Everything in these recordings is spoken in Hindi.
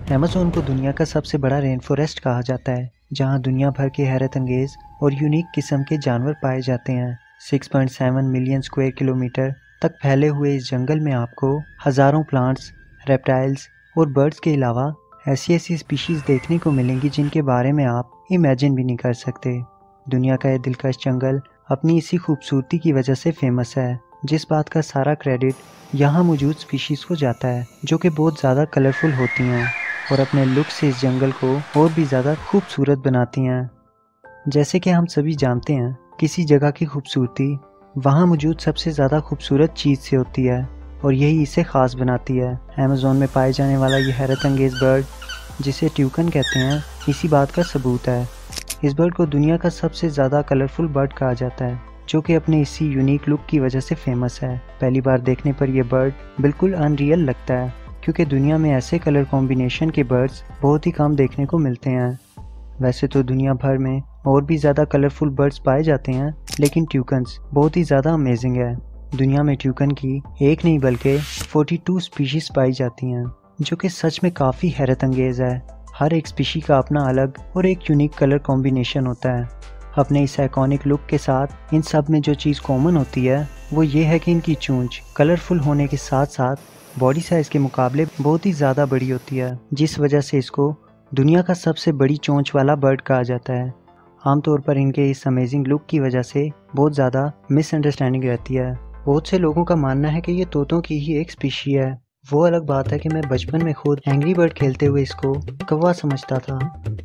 अमेज़न को दुनिया का सबसे बड़ा रेन फॉरेस्ट कहा जाता है, जहां दुनिया भर के हैरत अंगेज और यूनिक किस्म के जानवर पाए जाते हैं। 6.7 मिलियन स्क्वायर किलोमीटर तक फैले हुए इस जंगल में आपको हज़ारों प्लांट्स, रेप्टाइल्स और बर्ड्स के अलावा ऐसी स्पीशीज़ देखने को मिलेंगी जिनके बारे में आप इमेजिन भी नहीं कर सकते। दुनिया का यह दिलकश जंगल अपनी इसी खूबसूरती की वजह से फेमस है, जिस बात का सारा क्रेडिट यहाँ मौजूद स्पीशीज़ को जाता है, जो कि बहुत ज़्यादा कलरफुल होती हैं और अपने लुक से इस जंगल को और भी ज़्यादा खूबसूरत बनाती हैं। जैसे कि हम सभी जानते हैं, किसी जगह की खूबसूरती वहाँ मौजूद सबसे ज़्यादा खूबसूरत चीज़ से होती है और यही इसे ख़ास बनाती है। अमेज़न में पाए जाने वाला ये हैरत अंगेज़ बर्ड, जिसे ट्यूकन कहते हैं, इसी बात का सबूत है। इस बर्ड को दुनिया का सबसे ज़्यादा कलरफुल बर्ड कहा जाता है, जो कि अपने इसी यूनिक लुक की वजह से फेमस है। पहली बार देखने पर यह बर्ड बिल्कुल अनरियल लगता है, क्योंकि दुनिया में ऐसे कलर कॉम्बिनेशन के बर्ड्स बहुत ही कम देखने को मिलते हैं। वैसे तो दुनिया भर में और भी ज़्यादा कलरफुल बर्ड्स पाए जाते हैं, लेकिन ट्यूकन्स बहुत ही ज़्यादा अमेजिंग है। दुनिया में ट्यूकन की एक नहीं बल्कि 42 स्पीशीज़ पाई जाती हैं, जो कि सच में काफ़ी हैरत अंगेज़ है। हर एक स्पीशी का अपना अलग और एक यूनिक कलर कॉम्बिनेशन होता है। अपने इस आइकॉनिक लुक के साथ इन सब में जो चीज़ कॉमन होती है वो ये है कि इनकी चोंच कलरफुल होने के साथ साथ बॉडी साइज़ के मुकाबले बहुत ही ज़्यादा बड़ी होती है, जिस वजह से इसको दुनिया का सबसे बड़ी चोंच वाला बर्ड कहा जाता है। आमतौर पर इनके इस अमेजिंग लुक की वजह से बहुत ज़्यादा मिसअंडरस्टैंडिंग रहती है। बहुत से लोगों का मानना है कि ये तोतों की ही एक स्पीशी है। वो अलग बात है कि मैं बचपन में खुद एंग्री बर्ड खेलते हुए इसको कौवा समझता था।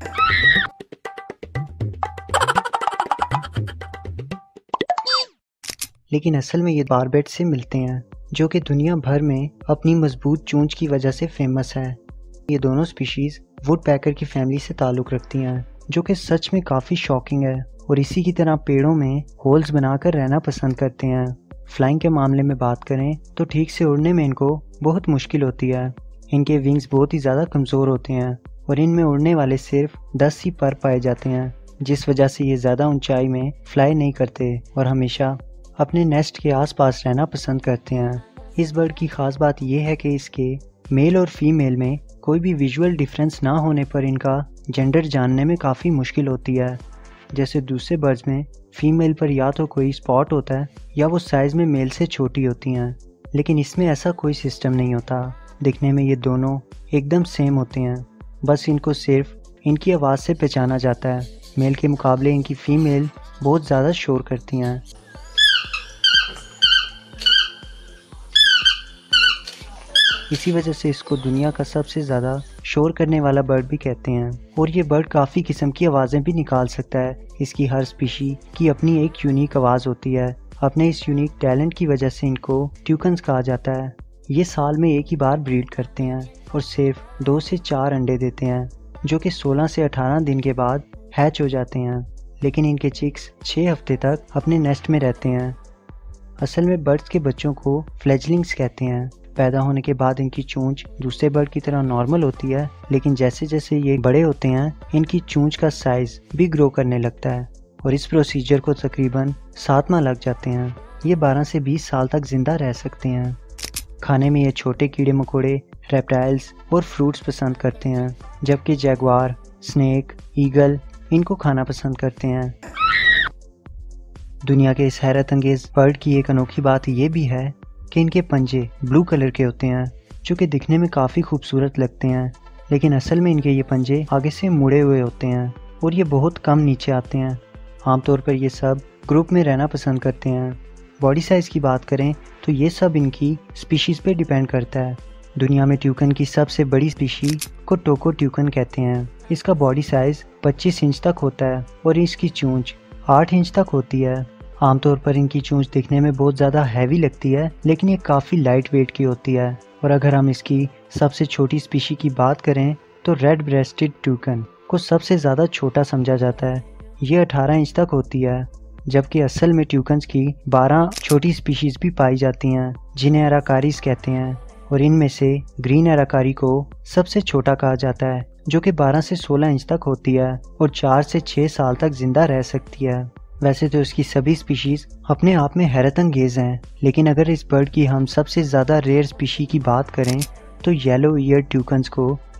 लेकिन असल में ये बारबेट से मिलते हैं, जो कि दुनिया भर में अपनी मजबूत चोंच की वजह से फेमस है। ये दोनों स्पीशीज़ वुड पैकर की फैमिली से ताल्लुक़ रखती हैं, जो कि सच में काफ़ी शॉकिंग है और इसी की तरह पेड़ों में होल्स बनाकर रहना पसंद करते हैं। फ्लाइंग के मामले में बात करें तो ठीक से उड़ने में इनको बहुत मुश्किल होती है। इनके विंग्स बहुत ही ज़्यादा कमज़ोर होते हैं और इनमें उड़ने वाले सिर्फ 10 ही पर पाए जाते हैं, जिस वजह से ये ज़्यादा ऊंचाई में फ्लाई नहीं करते और हमेशा अपने नेस्ट के आसपास रहना पसंद करते हैं। इस बर्ड की ख़ास बात यह है कि इसके मेल और फीमेल में कोई भी विजुअल डिफरेंस ना होने पर इनका जेंडर जानने में काफ़ी मुश्किल होती है। जैसे दूसरे बर्ड्स में फीमेल पर या तो कोई स्पॉट होता है या वो साइज़ में मेल से छोटी होती हैं, लेकिन इसमें ऐसा कोई सिस्टम नहीं होता। दिखने में ये दोनों एकदम सेम होते हैं, बस इनको सिर्फ इनकी आवाज़ से पहचाना जाता है। मेल के मुकाबले इनकी फ़ीमेल बहुत ज़्यादा शोर करती हैं। इसी वजह से इसको दुनिया का सबसे ज़्यादा शोर करने वाला बर्ड भी कहते हैं और ये बर्ड काफ़ी किस्म की आवाज़ें भी निकाल सकता है। इसकी हर स्पीशी की अपनी एक यूनिक आवाज़ होती है। अपने इस यूनिक टैलेंट की वजह से इनको ट्यूकन्स कहा जाता है। ये साल में एक ही बार ब्रीड करते हैं और सिर्फ 2 से 4 अंडे देते हैं, जो कि 16 से 18 दिन के बाद हैच हो जाते हैं। लेकिन इनके चिक्स 6 हफ्ते तक अपने नेस्ट में रहते हैं। असल में बर्ड्स के बच्चों को फ्लेजलिंग्स कहते हैं। पैदा होने के बाद इनकी चोंच दूसरे बर्ड की तरह नॉर्मल होती है, लेकिन जैसे जैसे ये बड़े होते हैं इनकी चोंच का साइज़ भी ग्रो करने लगता है और इस प्रोसीजर को तकरीबन 7 माह लग जाते हैं। ये 12 से 20 साल तक जिंदा रह सकते हैं। खाने में ये छोटे कीड़े मकोड़े, रेप्टाइल्स और फ्रूट्स पसंद करते हैं, जबकि जैगवार, स्नेक, ईगल इनको खाना पसंद करते हैं। दुनिया के इस हैरत अंगेज़ बर्ड की एक अनोखी बात ये भी है कि इनके पंजे ब्लू कलर के होते हैं, जो कि दिखने में काफ़ी खूबसूरत लगते हैं, लेकिन असल में इनके ये पंजे आगे से मुड़े हुए होते हैं और ये बहुत कम नीचे आते हैं। आमतौर पर ये सब ग्रुप में रहना पसंद करते हैं। बॉडी साइज़ की बात करें तो ये सब इनकी स्पीशीज़ पे डिपेंड करता है। दुनिया में ट्यूकन की सबसे बड़ी स्पीशी को टोको ट्यूकन कहते हैं। इसका बॉडी साइज़ 25 इंच तक होता है और इसकी चोंच 8 इंच तक होती है। आमतौर पर इनकी चोंच दिखने में बहुत ज़्यादा हैवी लगती है, लेकिन ये काफ़ी लाइट वेट की होती है। और अगर हम इसकी सबसे छोटी स्पीशी की बात करें तो रेड ब्रेस्टेड ट्यूकन को सबसे ज़्यादा छोटा समझा जाता है। ये 18 इंच तक होती है, जबकि असल में ट्यूकन्स की 12 छोटी स्पीशीज़ भी पाई जाती हैं, जिन्हें अराकारीज कहते हैं। और इनमें से ग्रीन अराकारी को सबसे छोटा कहा जाता है, जो कि 12 से 16 इंच तक होती है और 4 से 6 साल तक जिंदा रह सकती है। वैसे तो इसकी सभी स्पीशीज़ अपने आप में हैरत अंगेज़ हैं, लेकिन अगर इस बर्ड की हम सबसे ज़्यादा रेयर स्पीशी की बात करें तो येलो ईयर ट्यूकन्स को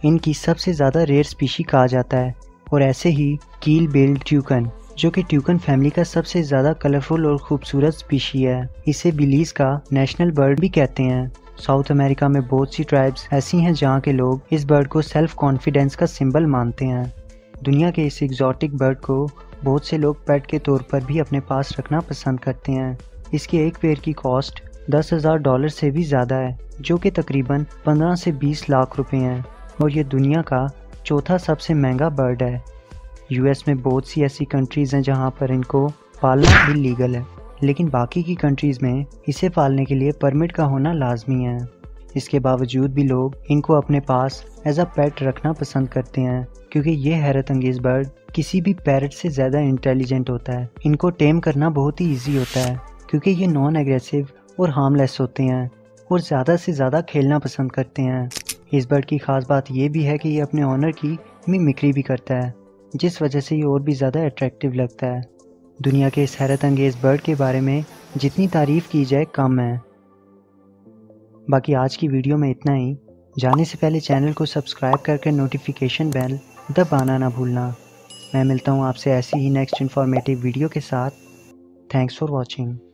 इनकी सबसे ज़्यादा रेयर स्पीशी कहा जाता है। और ऐसे ही कील बिल्ड ट्यूकन, जो कि ट्यूकन फैमिली का सबसे ज़्यादा कलरफुल और खूबसूरत स्पीशी है। इसे बिलीज़ का नेशनल बर्ड भी कहते हैं। साउथ अमेरिका में बहुत सी ट्राइब्स ऐसी हैं जहाँ के लोग इस बर्ड को सेल्फ कॉन्फिडेंस का सिंबल मानते हैं। दुनिया के इस एग्जॉटिक बर्ड को बहुत से लोग पेट के तौर पर भी अपने पास रखना पसंद करते हैं। इसके एक पेयर की कॉस्ट $10,000 से भी ज़्यादा है, जो कि तकरीबन 15 से 20 लाख रुपए हैं। और ये दुनिया का चौथा सबसे महंगा बर्ड है। यूएस में बहुत सी ऐसी कंट्रीज़ हैं जहां पर इनको पालना इलीगल है, लेकिन बाकी की कंट्रीज़ में इसे पालने के लिए परमिट का होना लाजमी है। इसके बावजूद भी लोग इनको अपने पास एज अ पेट रखना पसंद करते हैं, क्योंकि ये हैरत अंगेज़ बर्ड किसी भी पैरट से ज़्यादा इंटेलिजेंट होता है। इनको टेम करना बहुत ही ईजी होता है, क्योंकि ये नॉन एग्रेसिव और हार्मलेस होते हैं और ज़्यादा से ज़्यादा खेलना पसंद करते हैं। इस बर्ड की ख़ास बात ये भी है कि ये अपने ऑनर की मिमिक्री भी करता है, जिस वजह से ये और भी ज़्यादा अट्रैक्टिव लगता है। दुनिया के इस हैरत अंगेज़ बर्ड के बारे में जितनी तारीफ़ की जाए कम है। बाकी आज की वीडियो में इतना ही। जाने से पहले चैनल को सब्सक्राइब करके नोटिफिकेशन बेल दबाना ना भूलना। मैं मिलता हूँ आपसे ऐसी ही नेक्स्ट इन्फॉर्मेटिव वीडियो के साथ। Thanks for watching.